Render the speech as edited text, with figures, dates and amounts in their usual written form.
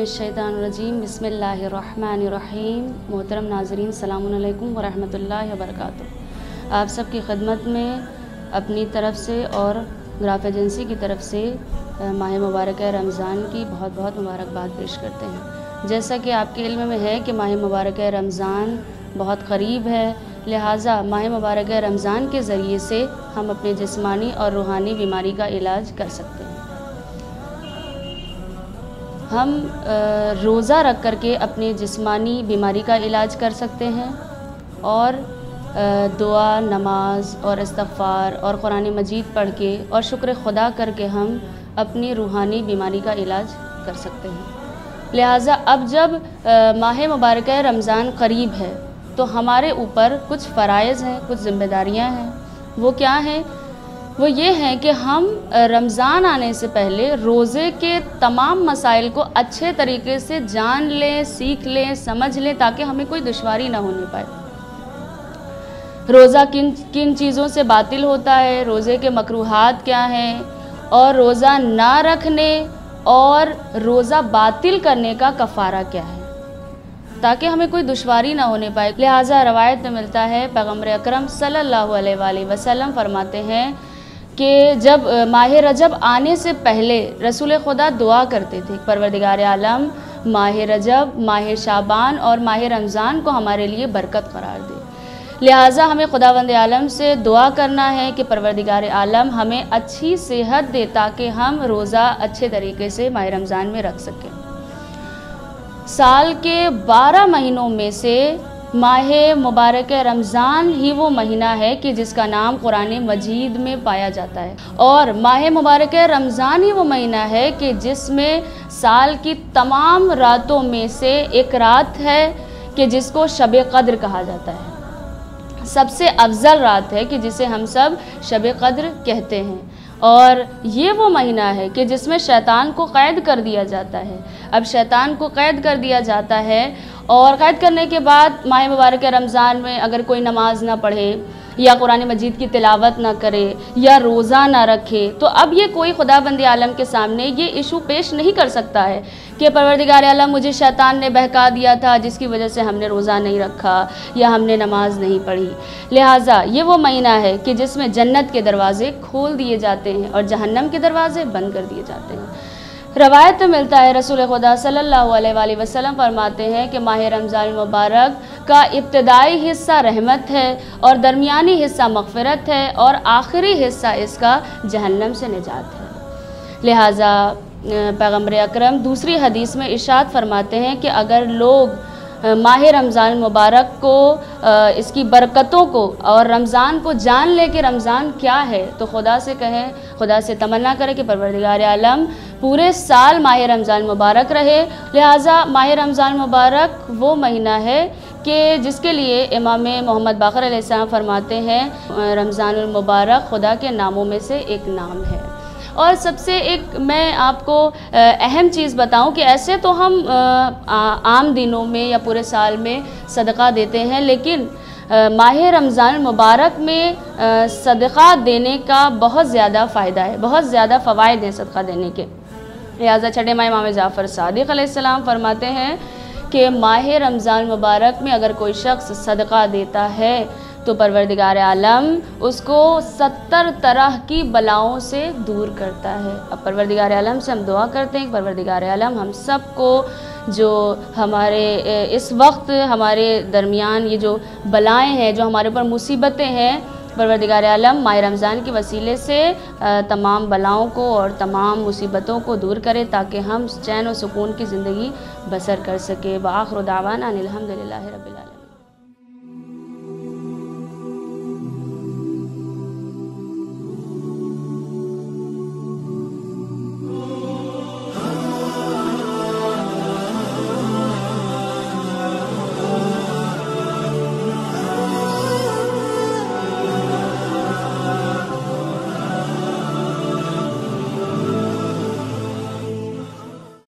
बिस्मिल्लाहिर्रहमानिर्रहीम बिस्मिल्लाहिर्रहमानिर्रहीम। मोहतरम नाज़रीन, अस्सलामु अलैकुम वरहमतुल्लाहि वबरकातुहू। आप सब की खिदमत में अपनी तरफ़ से और ग्राफ एजेंसी की तरफ़ से माह मुबारक रमज़ान की बहुत बहुत मुबारकबाद पेश करते हैं। जैसा कि आपके इल्म में है कि माह मुबारक रमज़ान बहुत क़रीब है, लिहाजा माह मुबारक रमज़ान के ज़रिए से हम अपने जिस्मानी और रूहानी बीमारी का इलाज कर सकते हैं। हम रोज़ा रख कर के अपने जिस्मानी बीमारी का इलाज कर सकते हैं और दुआ, नमाज और इस्तग़फ़ार और कुरान मजीद पढ़ के और शुक्र खुदा करके हम अपनी रूहानी बीमारी का इलाज कर सकते हैं। लिहाजा अब जब माह मुबारक रमज़ान क़रीब है तो हमारे ऊपर कुछ फ़राइज़ हैं, कुछ ज़िम्मेदारियाँ हैं। वो क्या हैं? वो ये हैं कि हम रमज़ान आने से पहले रोज़े के तमाम मसाइल को अच्छे तरीके से जान लें, सीख लें, समझ लें, ताकि हमें कोई दुश्वारी ना होने पाए। रोज़ा किन किन चीज़ों से बातिल होता है, रोज़े के मकरूहात क्या हैं और रोज़ा ना रखने और रोज़ा बातिल करने का कफ़ारा क्या है, ताकि हमें कोई दुश्वारी ना होने पाए। लिहाजा रवायत में मिलता है, पैगम्बर अकरम सल्लल्लाहु अलैहि वसल्लम फरमाते हैं कि जब माह रजब आने से पहले रसूल खुदा दुआ करते थे, परवरदिगार आलम माह रजब, माह शाबान और माह रमज़ान को हमारे लिए बरकत करार दे। लिहाजा हमें खुदावंद आलम से दुआ करना है कि परवरदिगार आलम हमें अच्छी सेहत दे ताकि हम रोज़ा अच्छे तरीके से माह रमज़ान में रख सकें। साल के 12 महीनों में से माह मुबारक रमज़ान ही वो महीना है कि जिसका नाम कुरान मजीद में पाया जाता है, और माह मुबारक रमज़ान ही वो महीना है कि जिसमें साल की तमाम रातों में से एक रात है कि जिसको शब क़द्र कहा जाता है। सबसे अफजल रात है कि जिसे हम सब शब क़द्र कहते हैं, और ये वो महीना है कि जिसमें शैतान को क़ैद कर दिया जाता है। अब शैतान को क़ैद कर दिया जाता है और क़ैद करने के बाद माह मुबारक रमज़ान में अगर कोई नमाज ना पढ़े या कुरान मजीद की तिलावत ना करे या रोज़ा ना रखे, तो अब ये कोई खुदाबंद आलम के सामने ये इशू पेश नहीं कर सकता है कि परवरदिगार आलम मुझे शैतान ने बहका दिया था जिसकी वजह से हमने रोज़ा नहीं रखा या हमने नमाज नहीं पढ़ी। लिहाजा ये वो महीना है कि जिसमें जन्नत के दरवाज़े खोल दिए जाते हैं और जहन्नम के दरवाज़े बंद कर दिए जाते हैं। रवायत में मिलता है, रसूल खुदा सल्लल्लाहु अलैहि वसल्लम फरमाते हैं कि माह रमज़ान मुबारक का इब्तदाई हिस्सा रहमत है और दरमियानी हिस्सा मग़फ़िरत है और आखिरी हिस्सा इसका जहन्नम से निजात है। लिहाजा पैगम्बर अकरम दूसरी हदीस में इरशाद फरमाते हैं कि अगर लोग माह रमज़ान मुबारक को, इसकी बरकतों को और रमज़ान को जान ले कि रमज़ान क्या है, तो खुदा से कहें, खुदा से तमन्ना करें कि परवरदिगार आलम पूरे साल माह रमज़ान मुबारक रहे। लिहाजा माह रमज़ान मुबारक वो महीना है कि जिसके लिए इमाम मोहम्मद बाक़र अलैहिस्सलाम फरमाते हैं, रमज़ानुल मुबारक खुदा के नामों में से एक नाम है। और सबसे एक मैं आपको अहम चीज़ बताऊं कि ऐसे तो हम आम दिनों में या पूरे साल में सदका देते हैं, लेकिन माह रमज़ान मुबारक में सदका देने का बहुत ज़्यादा फ़ायदा है, बहुत ज़्यादा फ़वाइद हैं सदका देने के। लिहाजा छठे माह इमाम जाफ़र सादिक़ अलैहिस्सलाम फरमाते हैं कि माह रमज़ान मुबारक में अगर कोई शख्स सदका देता है तो परवरदिगार आलम उसको 70 तरह की बलाओं से दूर करता है। अब परवरदिगार आलम से हम दुआ करते हैं कि परवरदिगार आलम हम सबको जो हमारे इस वक्त हमारे दरमियान ये जो बलाएं हैं, जो हमारे ऊपर मुसीबतें हैं, परवरदिगार आलम माह रमज़ान के वसीले से तमाम बलाओं को और तमाम मुसीबतों को दूर करे ताकि हम चैन और सुकून की ज़िंदगी बसर कर सके। व आखिर दावाना अनिल हम्दुलिल्लाहि रब्बिल आलमीन।